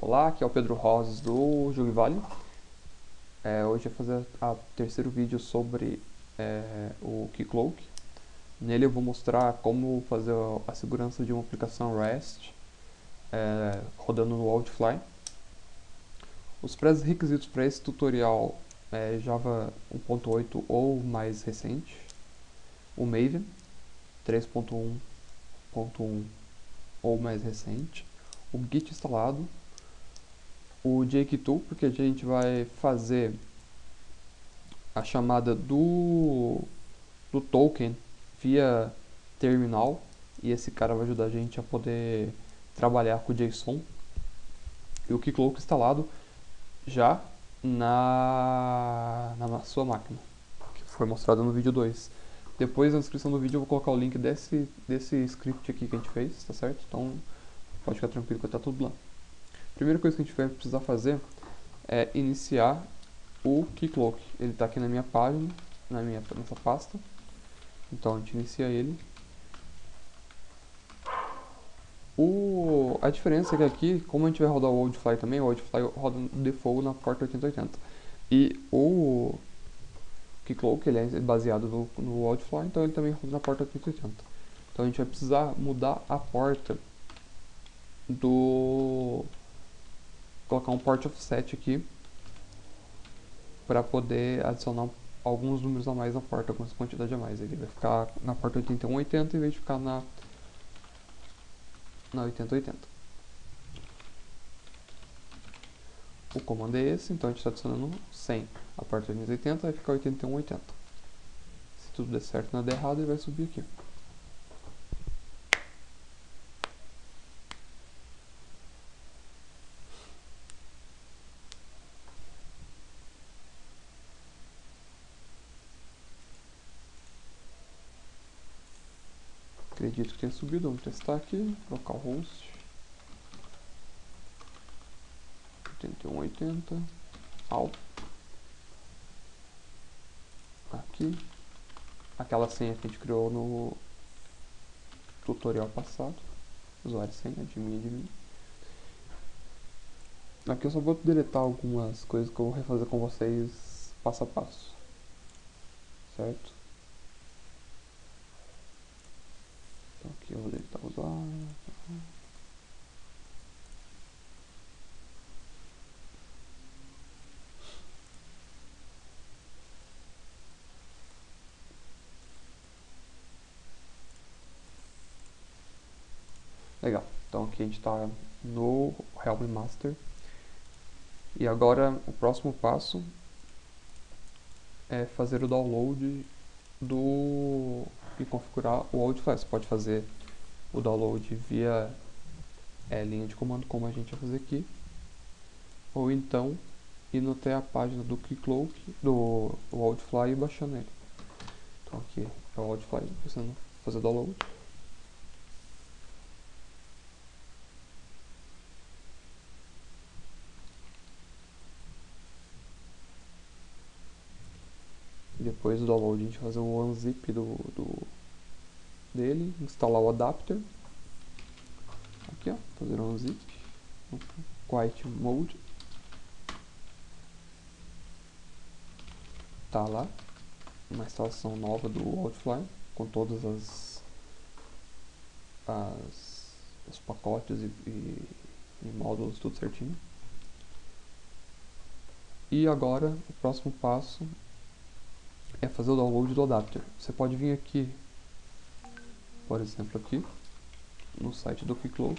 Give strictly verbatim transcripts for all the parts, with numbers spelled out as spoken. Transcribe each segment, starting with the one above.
Olá, aqui é o Pedro Rosas do Jogo Vale. É, hoje eu vou fazer o terceiro vídeo sobre é, o Keycloak. Nele eu vou mostrar como fazer a segurança de uma aplicação REST é, rodando no Wildfly. Os pré-requisitos para esse tutorial é Java um ponto oito ou mais recente, o Maven três ponto um ponto um ou mais recente, o Git instalado, o JKtool, porque a gente vai fazer a chamada do, do token via terminal, e esse cara vai ajudar a gente a poder trabalhar com o JSON, e o Keycloak instalado já na, na sua máquina, que foi mostrado no vídeo dois. Depois na descrição do vídeo eu vou colocar o link desse, desse script aqui que a gente fez, tá certo? Então pode ficar tranquilo que tá tudo lá. A primeira coisa que a gente vai precisar fazer é iniciar o Keycloak. Ele está aqui na minha página, na minha nessa pasta. Então a gente inicia ele. O, a diferença é que aqui, como a gente vai rodar o Wildfly também, o Wildfly roda default na porta oitenta e oitenta. E o Keycloak, ele é baseado no, no Wildfly, então ele também roda na porta oitenta e oitenta. Então a gente vai precisar mudar a porta do... colocar um port offset aqui para poder adicionar alguns números a mais na porta, algumas quantidades a mais. Ele vai ficar na porta oitenta e um oitenta em vez de ficar na, na oitenta oitenta. O comando é esse, então a gente está adicionando cem. A porta oitenta oitenta vai ficar oitenta e um oitenta. Se tudo der certo e nada der errado, ele vai subir aqui. Acredito que tenha subido, vamos testar aqui, localhost oitenta e um oitenta, alt, aqui, aquela senha que a gente criou no tutorial passado, usuário senha, admin, admin. Aqui eu só vou deletar algumas coisas que eu vou refazer com vocês passo a passo, certo? Então aqui eu vou deletar o usuário. Legal, então aqui a gente está no Helm Master. E agora o próximo passo é fazer o download do e configurar o Wildfly. Você pode fazer o download via é, linha de comando, como a gente vai fazer aqui, ou então ir até a página do Keycloak, do Wildfly, e baixando ele. Então aqui é o Wildfly, precisando fazer o download. Depois do download a gente vai fazer o unzip do, do dele, instalar o adapter. Aqui ó, fazer um unzip, quiet mode. Tá lá, uma instalação nova do Wildfly, com todas as, as os pacotes e, e, e módulos tudo certinho. E agora o próximo passo é fazer o download do adapter. Você pode vir aqui, por exemplo aqui, no site do Keycloak,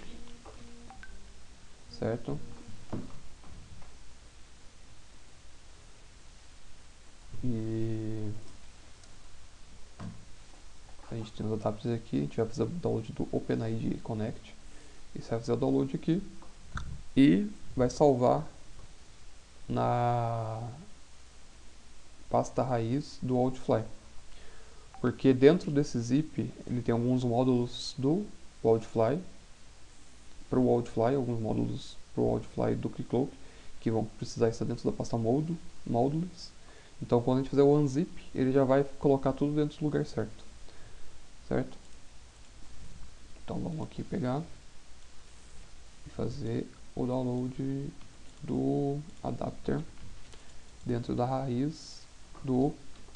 certo? E a gente tem os adapters aqui, a gente vai fazer o download do OpenID Connect. E você vai fazer o download aqui e vai salvar na pasta raiz do Wildfly, porque dentro desse zip ele tem alguns módulos do Wildfly para o Wildfly, alguns módulos para o Wildfly do Keycloak que vão precisar estar dentro da pasta modo, modules. Então quando a gente fizer o unzip, ele já vai colocar tudo dentro do lugar certo, certo? Então vamos aqui pegar e fazer o download do adapter dentro da raiz do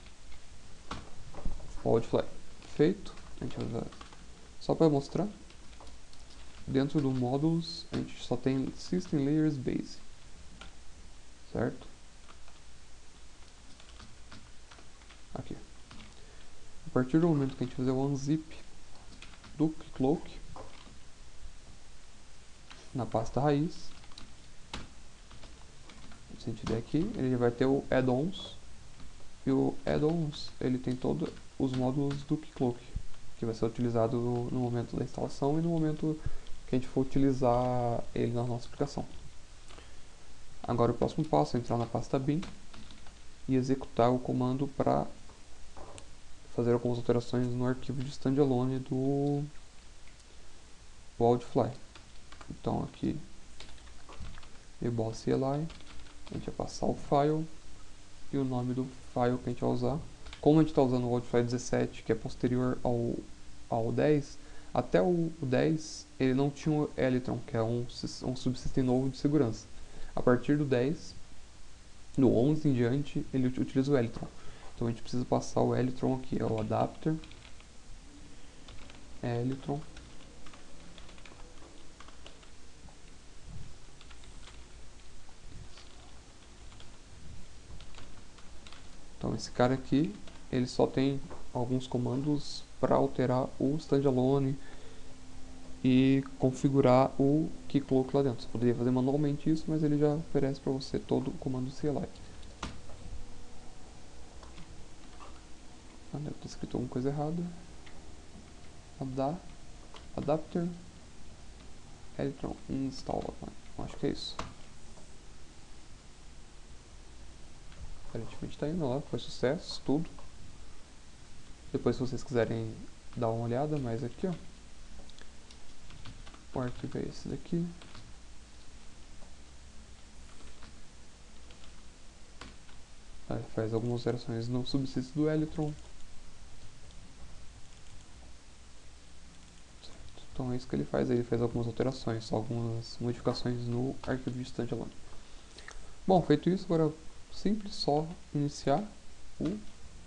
Wildfly. Feito, a gente vai usar só para mostrar. Dentro do módulos a gente só tem System Layers Base, certo? Aqui. A partir do momento que a gente fizer o unzip do Keycloak na pasta raiz, se a gente der aqui, ele vai ter o add-ons, e o add-ons ele tem todos os módulos do Keycloak, que vai ser utilizado no, no momento da instalação e no momento que a gente for utilizar ele na nossa aplicação. Agora o próximo passo é entrar na pasta bin e executar o comando para fazer algumas alterações no arquivo de standalone do Wildfly. Então aqui, eboss C L I, a gente vai passar o file e o nome do file que a gente vai usar. Como a gente está usando o Wildfly dezessete, que é posterior ao, ao dez, até o dez ele não tinha o Elytron, que é um, um subsystem novo de segurança. A partir do dez, no onze em diante, ele utiliza o Elytron. Então a gente precisa passar o Elytron aqui, é o adapter Elytron Então esse cara aqui, ele só tem alguns comandos para alterar o standalone e configurar o Keycloak lá dentro. Você poderia fazer manualmente isso, mas ele já oferece para você todo o comando C L I. Ah, deve ter escrito alguma coisa errada. Ada adapter Elytron install. Acho que é isso. Aparentemente está indo lá, foi sucesso, tudo. Depois, se vocês quiserem dar uma olhada, mas aqui ó, o arquivo é esse daqui. Aí faz algumas alterações no subsystem do Elytron. Certo. Então é isso que ele faz, ele faz algumas alterações, algumas modificações no arquivo de standalone. Bom, feito isso, agora é simples, só iniciar o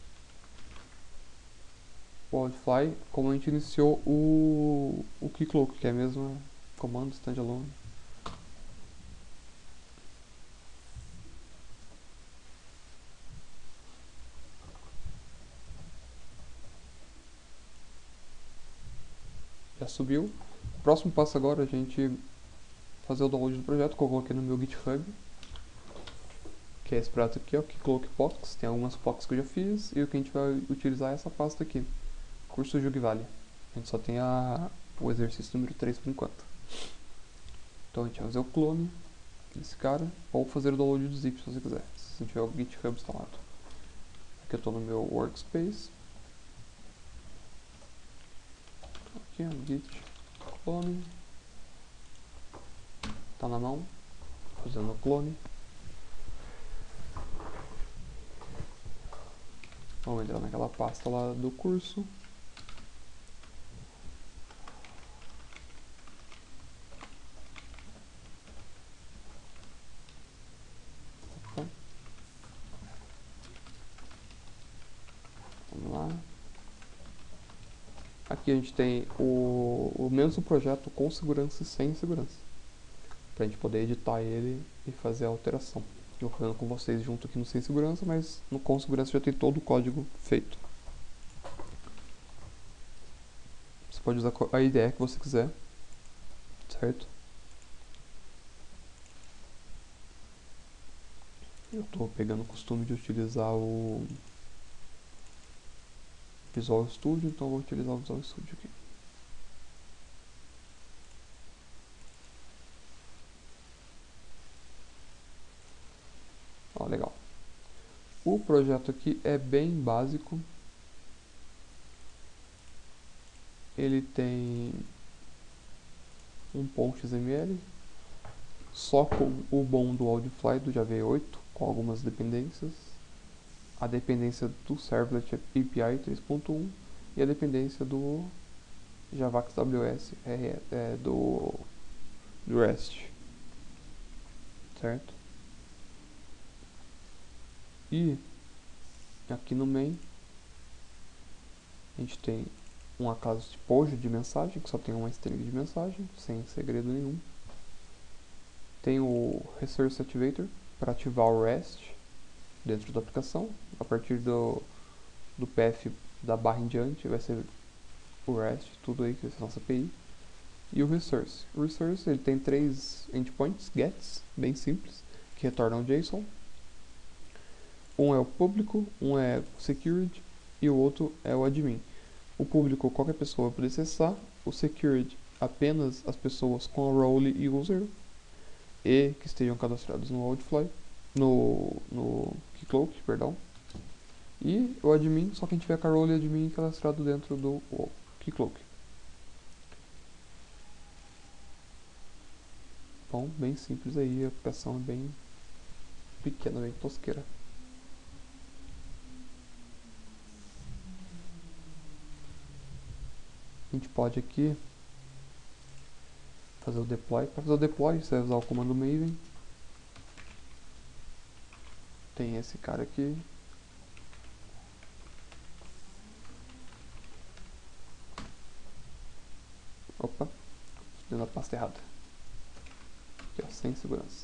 Wildfly como a gente iniciou o, o Keycloak, que é a mesma comando standalone. Já subiu. O próximo passo agora é a gente fazer o download do projeto, que eu coloquei no meu GitHub, que é esse projeto aqui, ó, Keycloak Pox. Tem algumas Pox que eu já fiz, e o que a gente vai utilizar é essa pasta aqui, curso Jugvali. A gente só tem a, o exercício número três por enquanto. Então a gente vai fazer o clone desse cara, ou fazer o download do zip se você quiser, se tiver o GitHub instalado. Aqui eu estou no meu workspace. Aqui ó, git clone. Tá na mão, fazendo o clone. Vamos entrar naquela pasta lá do curso. Opa. Vamos lá. Aqui a gente tem o, o mesmo projeto com segurança e sem segurança, pra gente poder editar ele e fazer a alteração. Eu vou fazendo com vocês junto aqui no sem segurança, mas no com segurança já tem todo o código feito. Você pode usar a I D E que você quiser, certo? Eu estou pegando o costume de utilizar o Visual Studio, então eu vou utilizar o Visual Studio aqui. Ó, legal. O projeto aqui é bem básico. Ele tem um ponto X M L, só com o bom do Wildfly do Java oito, com algumas dependências. A dependência do Servlet A P I três ponto um e a dependência do Javax W S é, é, do, do REST. certo? E aqui no main a gente tem uma classe de pojo de mensagem, que só tem uma string de mensagem, sem segredo nenhum. Tem o Resource Activator, para ativar o REST dentro da aplicação. A partir do, do P F da barra em diante vai ser o REST, tudo aí que vai ser a nossa A P I. E o Resource. O Resource ele tem três endpoints, gets, bem simples, que retornam JSON. Um é o público, um é o security e o outro é o admin. O público qualquer pessoa vai poder acessar, o security apenas as pessoas com a role user e que estejam cadastrados no Outfly, no, no Keycloak, perdão. E o admin, só quem tiver com a role admin cadastrado dentro do Keycloak. Bom, bem simples aí, a aplicação é bem pequena, bem tosqueira. A gente pode aqui fazer o deploy. Para fazer o deploy, você vai usar o comando Maven. Tem esse cara aqui. Opa, deu a pasta errada. Aqui, ó, sem segurança.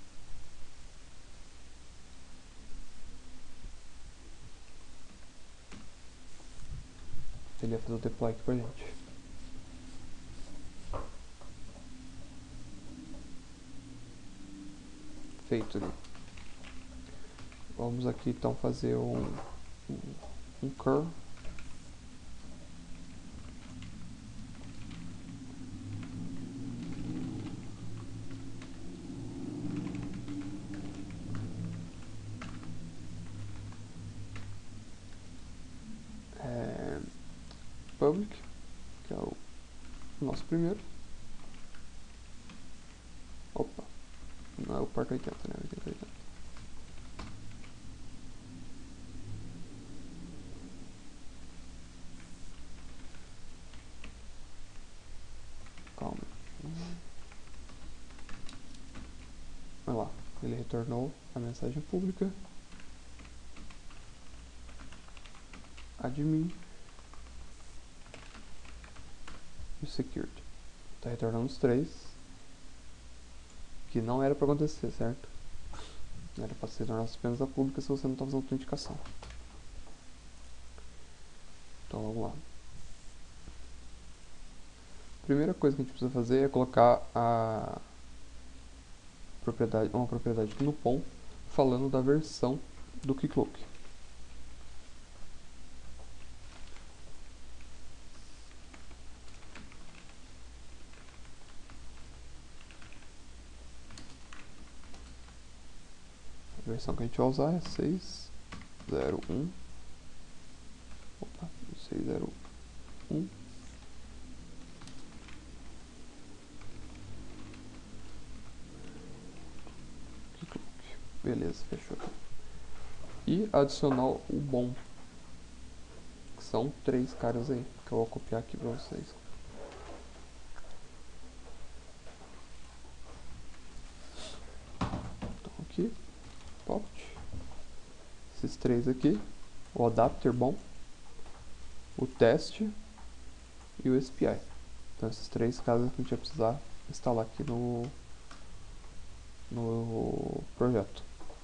Ele ia fazer o deploy aqui pra gente. Feito ali. Vamos aqui então fazer um, um, um curl. É, public, que é o nosso primeiro. Opa, não é o port oitenta, né? oitenta, oitenta. Calma. Olha lá, ele retornou a mensagem pública. Admin e o security. Tá retornando os três. Que não era para acontecer, certo? Era para se tornar apenas a pública se você não está fazendo autenticação. Então vamos lá. Primeira coisa que a gente precisa fazer é colocar a propriedade, uma propriedade aqui no P O M falando da versão do Keycloak. A versão que a gente vai usar é seis zero um. Opa, seis zero um. Beleza, fechou. E adicionar o bom, que são três caras aí, que eu vou copiar aqui pra vocês. Então aqui, popt, esses três aqui, o adapter bom, o teste e o S P I. Então esses três casos que a gente vai precisar instalar aqui no, no projeto.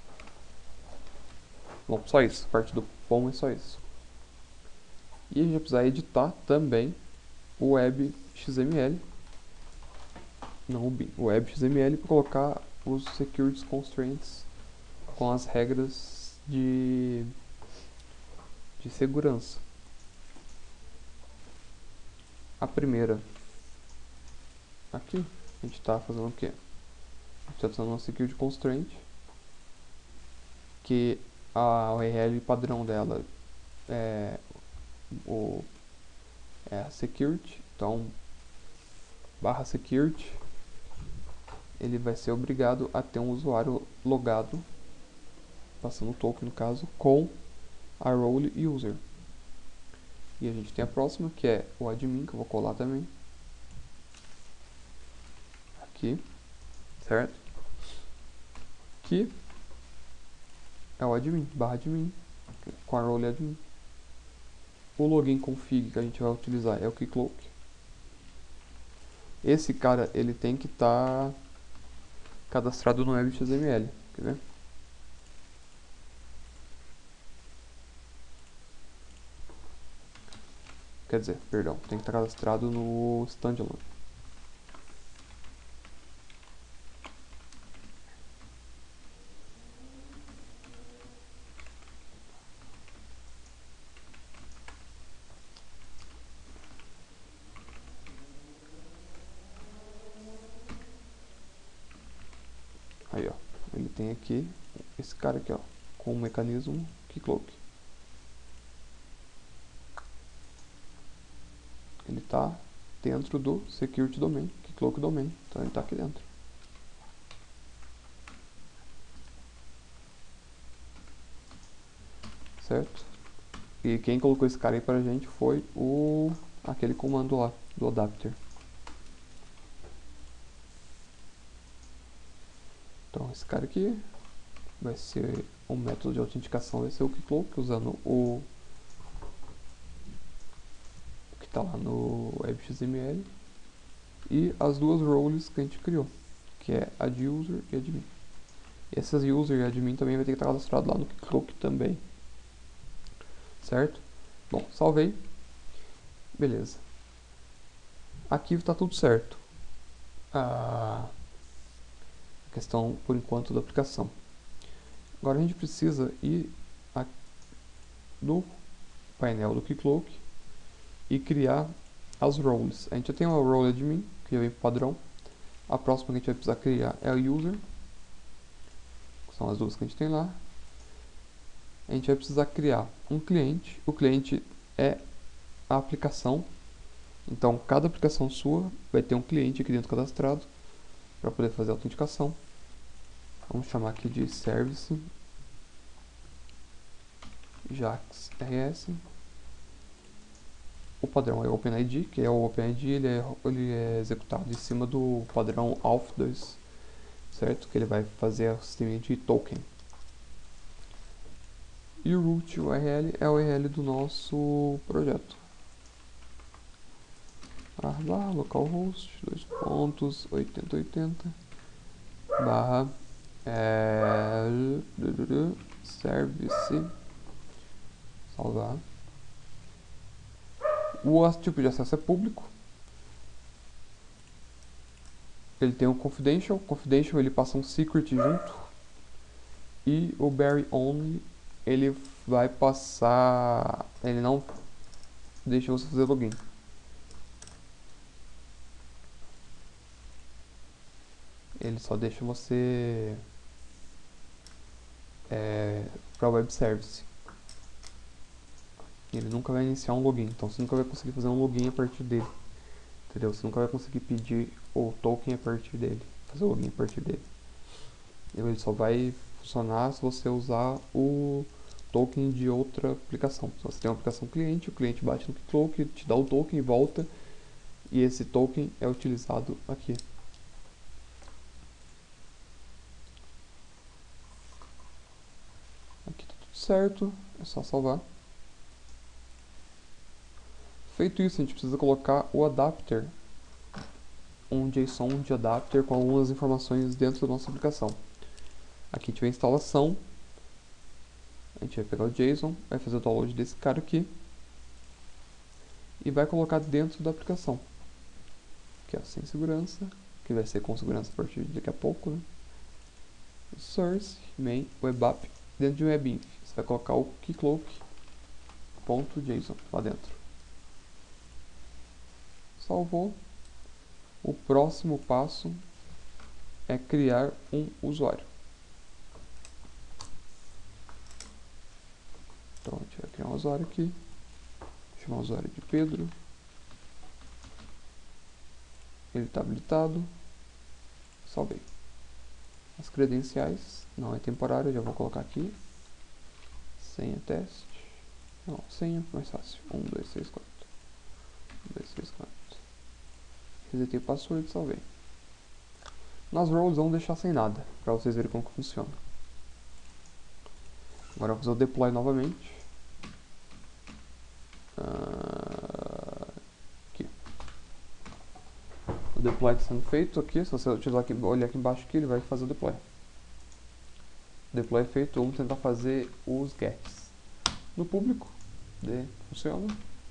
Bom, só isso, a parte do P O M é só isso. E a gente vai precisar editar também o web X M L, não o bin, o web X M L para colocar os security constraints com as regras de, de segurança. A primeira, aqui, a gente está fazendo o quê? A gente está usando uma security constraint, que a U R L padrão dela é, o, é a security, então barra security, ele vai ser obrigado a ter um usuário logado, passando o token no caso, com a role user. E a gente tem a próxima, que é o admin, que eu vou colar também. Aqui, certo? que é o admin, barra admin, com a role admin. O login config que a gente vai utilizar é o keycloak. Esse cara, ele tem que estar tá cadastrado no web.xml, quer ver? Quer dizer, perdão, tem que estar tá cadastrado no standalone. Aí, ó, ele tem aqui esse cara aqui, ó, com o mecanismo keycloak. Ele está dentro do security domain, keycloak domain, então ele está aqui dentro. Certo? E quem colocou esse cara aí pra gente foi o aquele comando lá do adapter. Então esse cara aqui vai ser o método de autenticação, vai ser o keycloak, usando o que está lá no web.xml, e as duas roles que a gente criou, que é add user e admin. Essas user e admin também vai ter que estar cadastrado lá no keycloak também. Certo? Bom, salvei. Beleza. Aqui está tudo certo. A questão, por enquanto, da aplicação. Agora a gente precisa ir no painel do keycloak e criar as roles. A gente já tem uma role admin, que já vem padrão. A próxima que a gente vai precisar criar é a user, que são as duas que a gente tem lá. A gente vai precisar criar um cliente. O cliente é a aplicação. Então, cada aplicação sua vai ter um cliente aqui dentro cadastrado para poder fazer a autenticação. Vamos chamar aqui de service jax rs. O padrão é o OpenID, que é o OpenID, ele é, ele é executado em cima do padrão auth dois, certo? Que ele vai fazer o sistema de token. E o root U R L é o U R L do nosso projeto. Barra localhost, dois pontos, oitenta oitenta, barra é, service, salvar. O tipo de acesso é público. Ele tem o confidential, confidential ele passa um secret junto. E o Barry Only, ele vai passar, ele não deixa você fazer login. Ele só deixa você é, para web service. Ele nunca vai iniciar um login, então você nunca vai conseguir fazer um login a partir dele. Entendeu? Você nunca vai conseguir pedir o token a partir dele, fazer o login a partir dele. Ele só vai funcionar se você usar o token de outra aplicação. Se você tem uma aplicação cliente, o cliente bate no keycloak, te dá o token e volta, e esse token é utilizado aqui. Aqui tá tudo certo, é só salvar. Feito isso, a gente precisa colocar o adapter, um JSON de adapter com algumas informações dentro da nossa aplicação. Aqui tiver instalação, a gente vai pegar o JSON, vai fazer o download desse cara aqui e vai colocar dentro da aplicação, que é sem segurança, que vai ser com segurança a partir de daqui a pouco, né? Source, main, web app, dentro de um webinf, você vai colocar o keycloak.json lá dentro. Salvou. O próximo passo é criar um usuário. Então a gente vai criar um usuário aqui. Chamar o usuário de Pedro. Ele está habilitado. Salvei. As credenciais, não é temporário, eu já vou colocar aqui. Senha teste. Não, senha, mais fácil. um, dois, três, quatro. um, dois, três, quatro. Resetei o password e salvei. Nas roles vamos deixar sem nada, para vocês verem como que funciona. Agora eu vou fazer o deploy novamente. Uh, aqui. O deploy está sendo feito aqui. Se você utilizar aqui, olhar aqui embaixo aqui, ele vai fazer o deploy. O deploy é feito, vamos tentar fazer os gets. No público, de, funciona.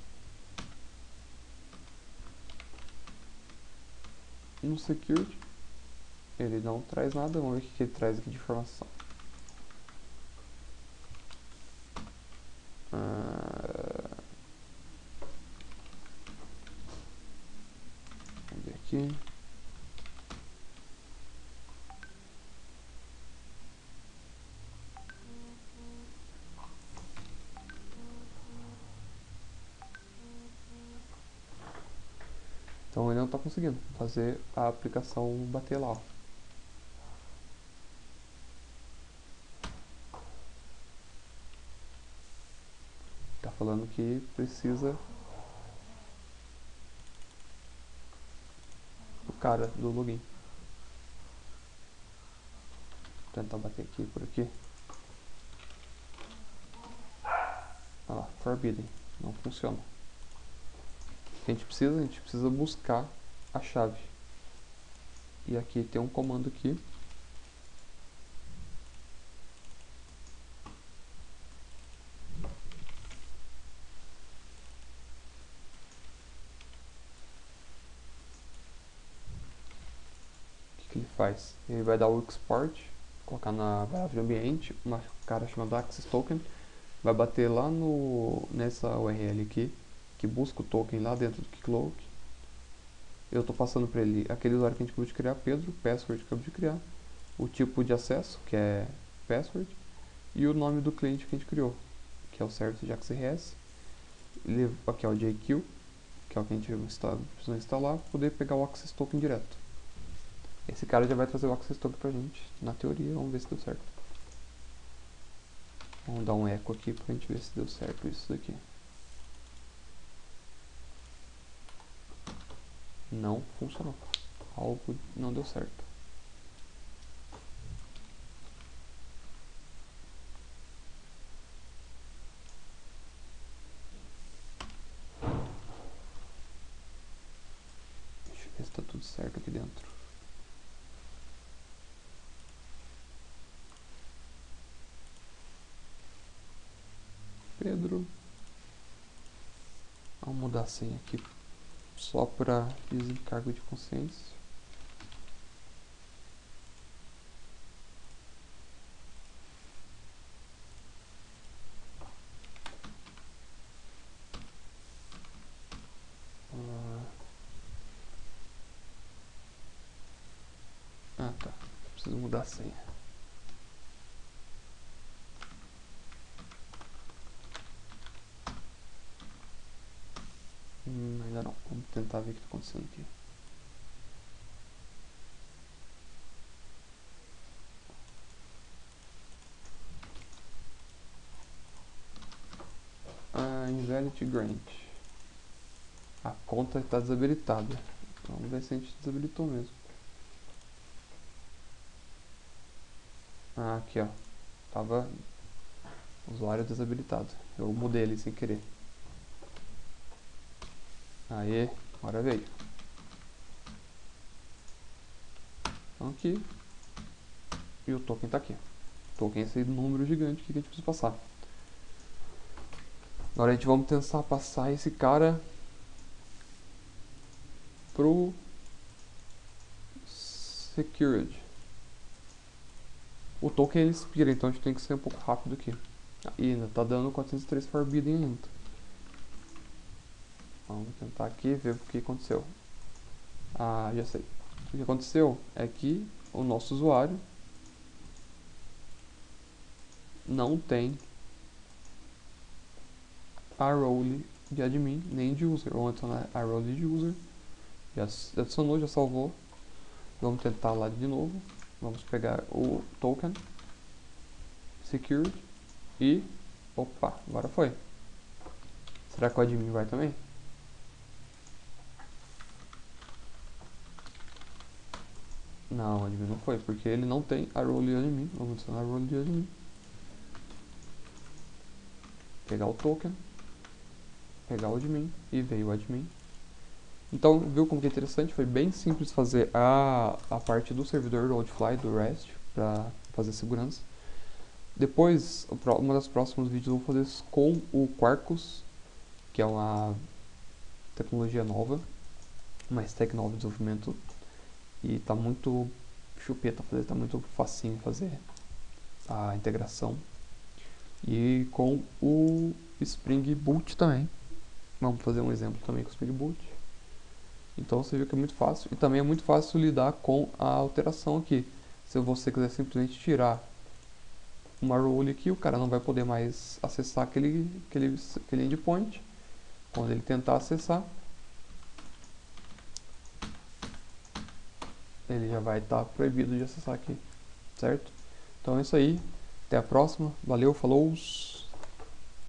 No security, ele não traz nada. Vamos ver o que ele traz aqui de informação. Uh, vamos ver aqui. Então ele não está conseguindo fazer a aplicação bater lá. Ó. Tá falando que precisa do cara do login. Vou tentar bater aqui por aqui. Olha lá, forbidden. Não funciona. O que a gente precisa? A gente precisa buscar a chave. E aqui tem um comando aqui. O que, que ele faz? Ele vai dar o export, colocar na variável de ambiente, uma cara chamada access token, vai bater lá no, nessa U R L aqui, que busca o token lá dentro do Keycloak. Eu estou passando para ele aquele usuário que a gente acabou de criar, Pedro, password que acabou de criar, o tipo de acesso, que é password, e o nome do cliente que a gente criou, que é o service de X R S. Ele, aqui é o J Q, que é o que a gente está, precisa instalar, para poder pegar o access token direto. Esse cara já vai trazer o access token pra gente, na teoria, vamos ver se deu certo. Vamos dar um eco aqui pra gente ver se deu certo isso daqui. Não funcionou. Algo não deu certo. Deixa eu ver se tá tudo certo aqui dentro. Pedro. Vamos mudar a senha aqui só para desencargo de consciência. Ah tá, preciso mudar a senha. Hum, ainda não, vamos tentar ver o que está acontecendo aqui. Ah, Invalid Grant. A conta está desabilitada. Vamos ver se a gente desabilitou mesmo. Ah, aqui ó. Tava usuário desabilitado. Eu mudei ele sem querer. Aê, agora veio. Então aqui. E o token tá aqui. O token é esse número gigante que a gente precisa passar. Agora a gente vamos tentar passar esse cara pro security. O token ele expira, então a gente tem que ser um pouco rápido aqui. E ainda tá dando quatrocentos e três forbidden ainda. Vamos tentar aqui ver o que aconteceu. Ah, já sei. O que aconteceu é que o nosso usuário não tem a role de admin nem de user. Vamos adicionar a role de user. Já adicionou, já salvou. Vamos tentar lá de novo. Vamos pegar o token security e opa, agora foi. Será que o admin vai também? Não, admin não foi, porque ele não tem a role admin. Vamos adicionar a role de admin. Pegar o token, pegar o admin e veio o admin. Então, viu como que é interessante? Foi bem simples fazer a, a parte do servidor do Outfly, do REST, para fazer segurança. Depois, uma das próximos vídeos eu vou fazer isso com o Quarkus, que é uma tecnologia nova, uma stack nova de desenvolvimento. E tá muito chupeta fazer, tá muito facinho fazer a integração. E com o Spring Boot também. Vamos fazer um exemplo também com o Spring Boot. Então você viu que é muito fácil. E também é muito fácil lidar com a alteração aqui. Se você quiser simplesmente tirar uma role aqui, o cara não vai poder mais acessar aquele, aquele, aquele endpoint. Quando ele tentar acessar, ele já vai estar proibido de acessar aqui, certo? Então é isso aí. Até a próxima. Valeu, falou!